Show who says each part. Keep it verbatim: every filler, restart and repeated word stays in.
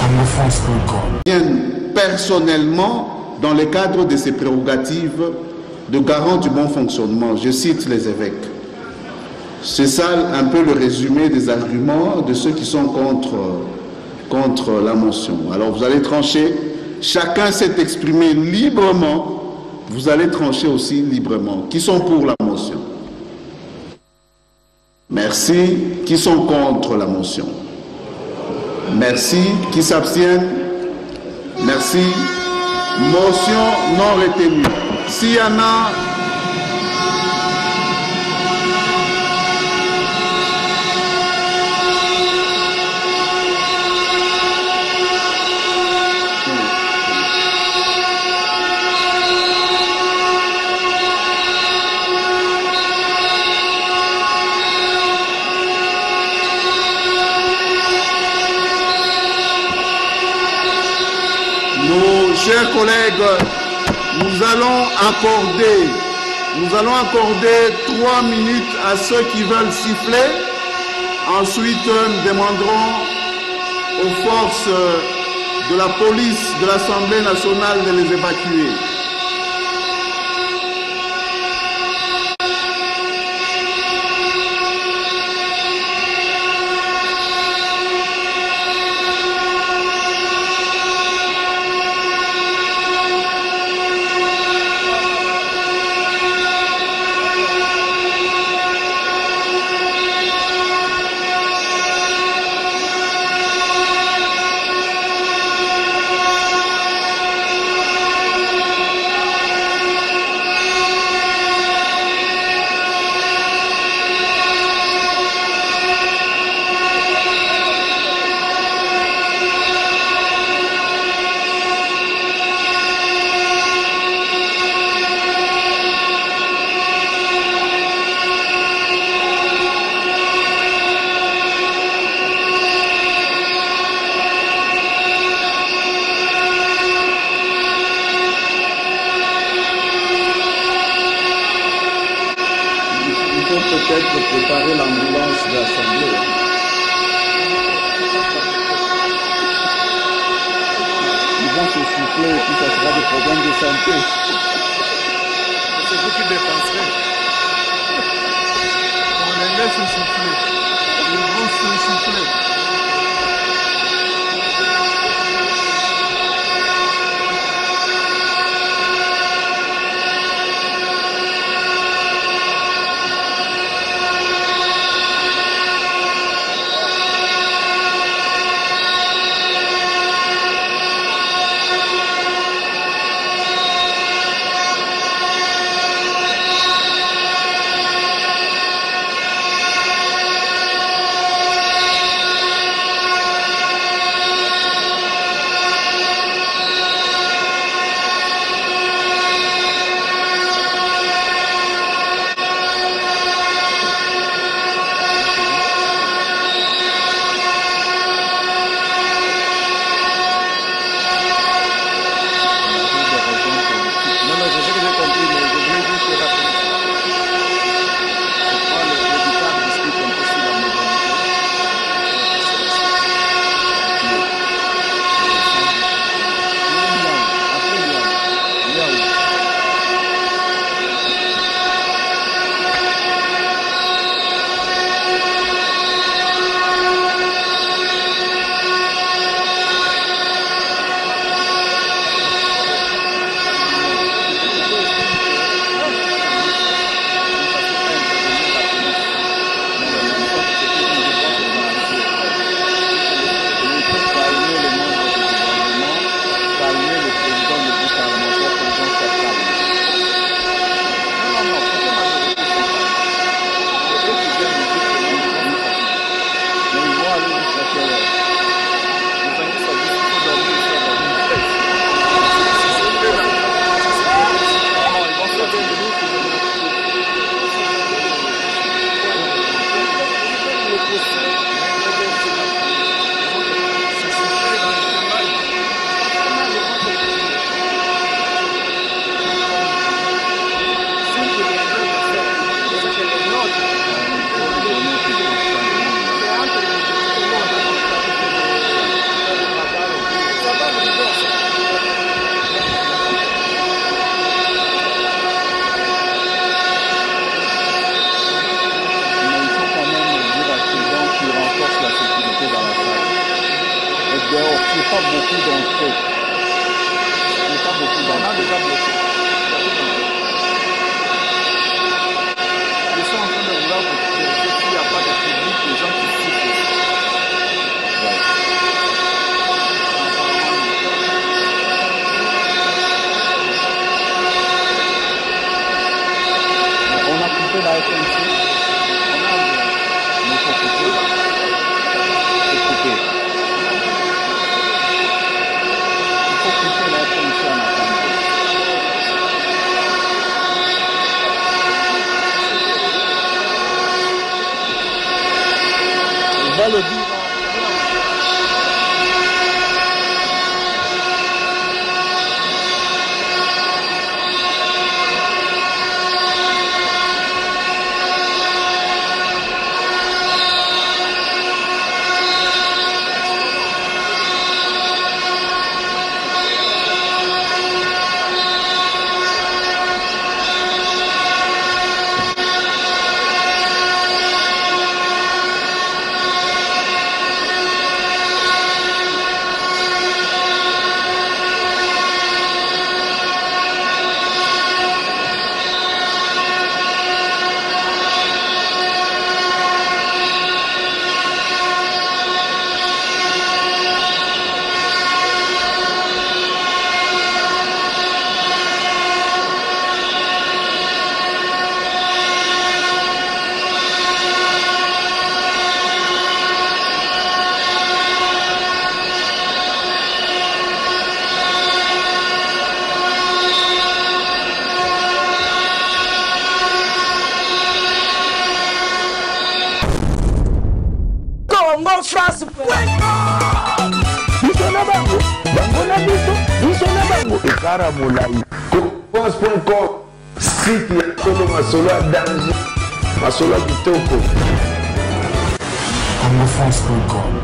Speaker 1: anglophonce point com.
Speaker 2: Viennent personnellement dans le cadre de ses prérogatives de garant du bon fonctionnement. Je cite les évêques. C'est ça un peu le résumé des arguments de ceux qui sont contre, contre la motion. Alors vous allez trancher, chacun s'est exprimé librement, vous allez trancher aussi librement. Qui sont pour la motion? Merci. Qui sont contre la motion? Merci. Qui s'abstiennent? Merci. Motion non retenue. S'il y en a... Chers collègues, nous allons accorder, nous allons accorder trois minutes à ceux qui veulent siffler. Ensuite, nous demanderons aux forces de la police de l'Assemblée nationale de les évacuer. Préparer l'ambulance de l'Assemblée. Ils vont se souffler et puis ça sera des problèmes de santé. C'est vous qui dépenserez. On les laisse se souffler. Ils vont se souffler.
Speaker 1: dehors, il n'y a pas beaucoup d'entrées. Il n'y a pas beaucoup d'entrées. On a déjà bloqué. Ils sont en train de vouloir vérifier s'il n'y a pas de public, des gens qui sifflent. On a coupé la F M C. On a mais il faut couper. Il faut couper. Il faut couper la F M C en attendant. On va le dire.
Speaker 3: France biso na bango bango na biso biso na bango ekara molai cause point com site ya tolo masolo ya danger masolo ya kitoko congo france point com